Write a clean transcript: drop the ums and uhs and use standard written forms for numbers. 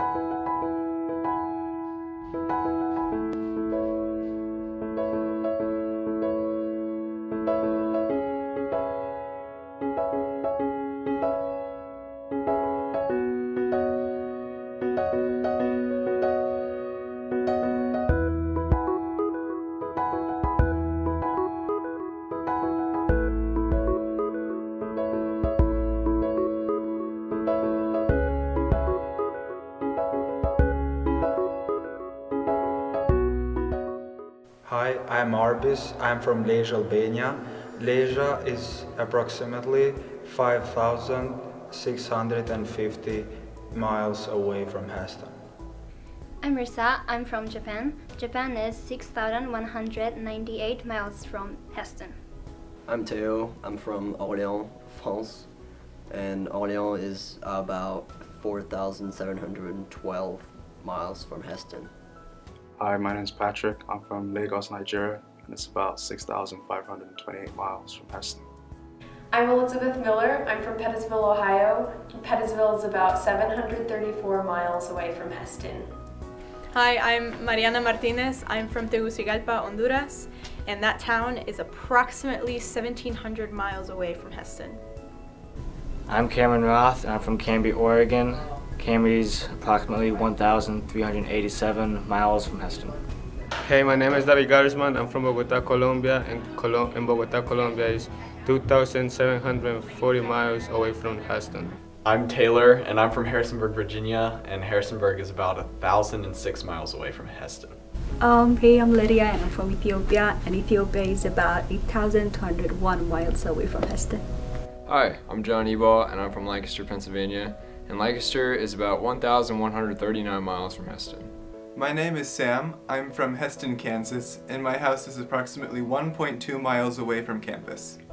Hi, I'm Arbis. I'm from Leja, Albania. Leja is approximately 5,650 miles away from Heston. I'm Risa. I'm from Japan. Japan is 6,198 miles from Heston. I'm Théo. I'm from Orléans, France. And Orléans is about 4,712 miles from Heston. Hi, my name is Patrick. I'm from Lagos, Nigeria, and it's about 6,528 miles from Heston. I'm Elizabeth Miller. I'm from Pettisville, Ohio. Pettisville is about 734 miles away from Heston. Hi, I'm Mariana Martinez. I'm from Tegucigalpa, Honduras, and that town is approximately 1,700 miles away from Heston. I'm Cameron Roth, and I'm from Canby, Oregon. Canby's approximately 1,387 miles from Heston. Hey, my name is David Garzman. I'm from Bogota, Colombia, and Bogota, Colombia is 2,740 miles away from Heston. I'm Taylor, and I'm from Harrisonburg, Virginia, and Harrisonburg is about 1,006 miles away from Heston. Hey, I'm Lydia, and I'm from Ethiopia, and Ethiopia is about 8,201 miles away from Heston. Hi, I'm John Ebal, and I'm from Lancaster, Pennsylvania, and Lancaster is about 1,139 miles from Heston. My name is Sam. I'm from Heston, Kansas, and my house is approximately 1.2 miles away from campus.